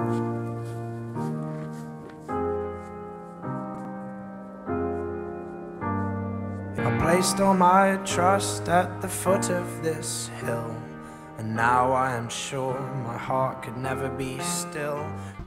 I placed all my trust at the foot of this hill, and now I am sure my heart could never be still.